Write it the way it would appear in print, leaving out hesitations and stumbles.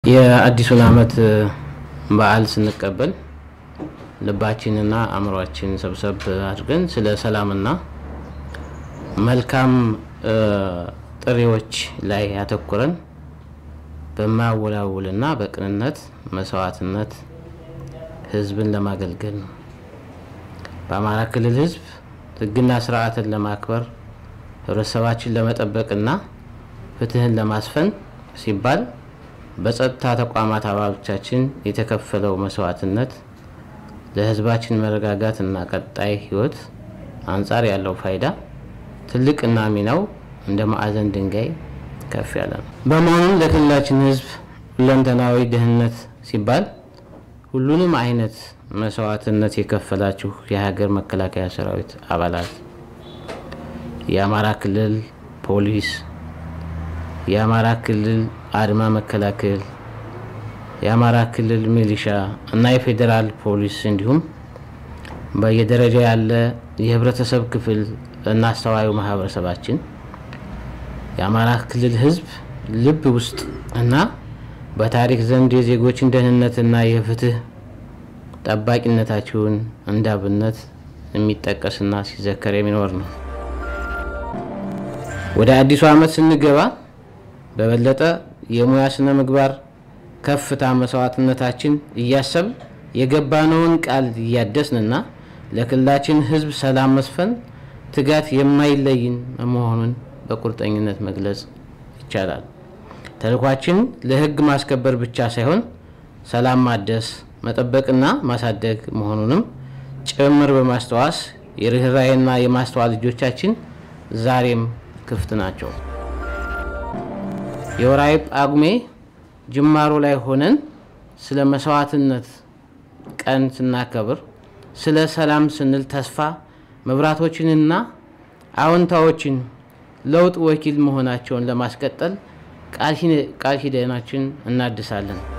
የአዲሱን አመት በዓል ስንቀበል ልባችንና አእምሮአችን ሰብሰብ አድርገን ስለ ሰላምና መልካም ጥሪዎች ላይ ያተኮረን በማወላወልና በቅንነት መስዋዕትነት ህዝብን ለማገልገል ነው። በአማራ ክልል ህዝብ ህግና ስርዓትን ለማክበር ህብረተሰባችን ለመጠበቅና ፍትህን ለማስፈን ሲባል በጸጥታ ተቋማት አባሎቻችን የተከፈለው መስዋዕትነት ለህዝባችን መረጋጋትና ቀጣይ ህይወት አንፃር ያለው ፋይዳ ትልቅና ሚናው እንደ ማዕዘን ድንጋይ ከፍ ያለ ነው። በመሆኑም ለክልላችን ህዝብ ሁለንተናዊ ደህንነት ሲባል ሁሉንም አይነት መስዋዕትነት የከፈላችሁ የሀገር መከላከያ ሰራዊት አባላት፣ የአማራ ክልል ፖሊስ፣ የአማራ ክልል አድማ መከላከል፣ የአማራ ክልል ሚሊሻ እና የፌደራል ፖሊስ እንዲሁም በየደረጃው ያለ የህብረተሰብ ክፍል እና አስተዋዩ ማህበረሰባችን የአማራ ክልል ህዝብ ልብ ውስጥ እና በታሪክ ዘንድ የዜጎችን ደህንነትና የፍትህ ጠባቂነታቸውን እንዳብነት የሚጠቀስና ሲዘከር የሚኖር ነው። ወደ አዲሱ አመት ስንገባ በበለጠ የሙያ ስነ ምግባር ከፍታ መስዋዕትነታችን እያሰብ የገባነውን ቃል እያደስንና ለክልላችን ህዝብ ሰላም መስፈን ትጋት የማይለይን መሆኑን በቁርጠኝነት መግለጽ ይቻላል። ተልኳችን ለህግ ማስከበር ብቻ ሳይሆን ሰላም ማደስ መጠበቅና ማሳደግ መሆኑንም ጭምር በማስተዋስ የርህራሄና የማስተዋል ልጆቻችን ዛሬም ክፍት ናቸው። የወራይ ጳጉሜ ጅማሮ ላይ ሆነን ስለ መስዋዕትነት ቀን ስናከብር ስለ ሰላም ስንል ተስፋ መብራቶችንና አዎንታዎችን ለውጥ ወኪል መሆናቸውን ለማስቀጠል ቃል ኪዳናችን እናድሳለን።